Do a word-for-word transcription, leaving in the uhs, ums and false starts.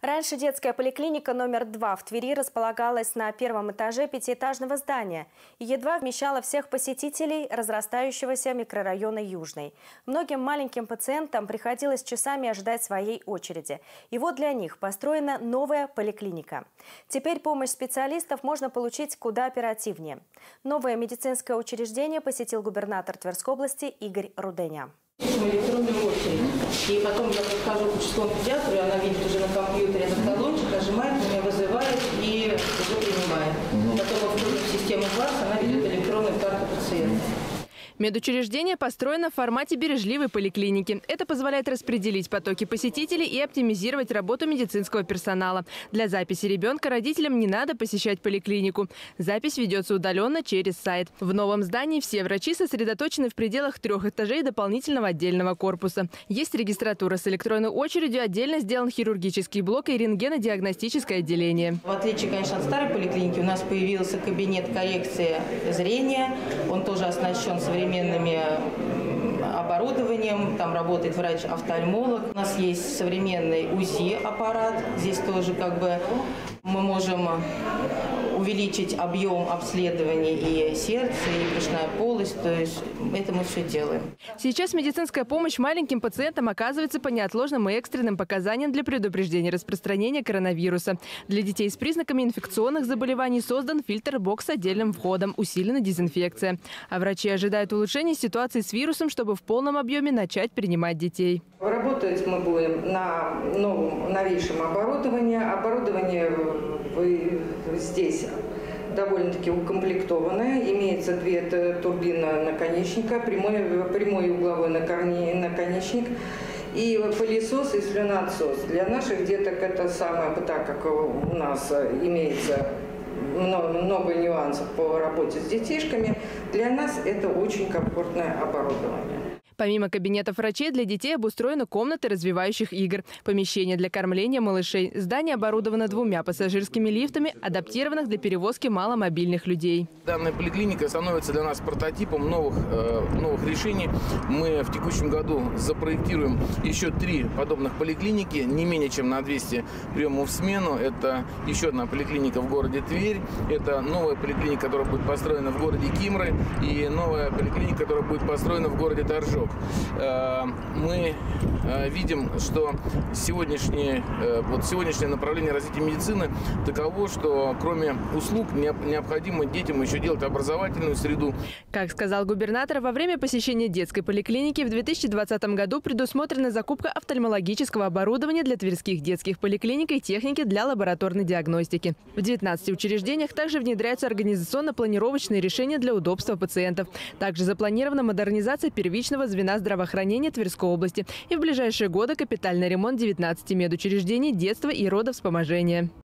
Раньше детская поликлиника номер два в Твери располагалась на первом этаже пятиэтажного здания и едва вмещала всех посетителей разрастающегося микрорайона Южный. Многим маленьким пациентам приходилось часами ожидать своей очереди. И вот для них построена новая поликлиника. Теперь помощь специалистов можно получить куда оперативнее. Новое медицинское учреждение посетил губернатор Тверской области Игорь Руденя. Электронную очередь. И потом я подхожу к участковому педиатру, и она видит уже на компьютере этот талончик, нажимает, меня вызывает и уже принимает. Потом мы входим в систему ВАС, она ведет электронную карту пациента. Медучреждение построено в формате бережливой поликлиники. Это позволяет распределить потоки посетителей и оптимизировать работу медицинского персонала. Для записи ребенка родителям не надо посещать поликлинику. Запись ведется удаленно через сайт. В новом здании все врачи сосредоточены в пределах трех этажей дополнительного отдельного корпуса. Есть регистратура с электронной очередью, отдельно сделан хирургический блок и рентгенодиагностическое отделение. В отличие, конечно, от старой поликлиники, у нас появился кабинет коррекции зрения. Он тоже оснащен современными оборудованием, там работает врач-офтальмолог. У нас есть современный УЗИ-аппарат. Здесь тоже как бы мы можем увеличить объем обследований и сердца, и брюшная полость. То есть это мы все делаем. Сейчас медицинская помощь маленьким пациентам оказывается по неотложным и экстренным показаниям для предупреждения распространения коронавируса. Для детей с признаками инфекционных заболеваний создан фильтр-бокс с отдельным входом, усилена дезинфекция. А врачи ожидают улучшения ситуации с вирусом, чтобы в полном объеме начать принимать детей. Работать мы будем на новом, новейшем оборудовании. Оборудование вы здесь довольно-таки укомплектованное. Имеется две турбины наконечника, прямой, прямой и угловой наконечник. И пылесос и слюноотсос. Для наших деток это самое, так как у нас имеется много, много нюансов по работе с детишками, для нас это очень комфортное оборудование. Помимо кабинетов врачей, для детей обустроены комнаты развивающих игр, помещения для кормления малышей. Здание оборудовано двумя пассажирскими лифтами, адаптированных для перевозки маломобильных людей. Данная поликлиника становится для нас прототипом новых, э, новых решений. Мы в текущем году запроектируем еще три подобных поликлиники, не менее чем на двести приемов в смену. Это еще одна поликлиника в городе Тверь, это новая поликлиника, которая будет построена в городе Кимры, и новая поликлиника, которая будет построена в городе Торжок. Мы видим, что сегодняшнее, вот сегодняшнее направление развития медицины таково, что кроме услуг необходимо детям еще делать образовательную среду. Как сказал губернатор, во время посещения детской поликлиники в две тысячи двадцатом году предусмотрена закупка офтальмологического оборудования для тверских детских поликлиник и техники для лабораторной диагностики. В девятнадцати учреждениях также внедряются организационно-планировочные решения для удобства пациентов. Также запланирована модернизация первичного звена здравоохранения Тверской области и в ближайшие годы капитальный ремонт девятнадцати медучреждений детства и родовспоможения.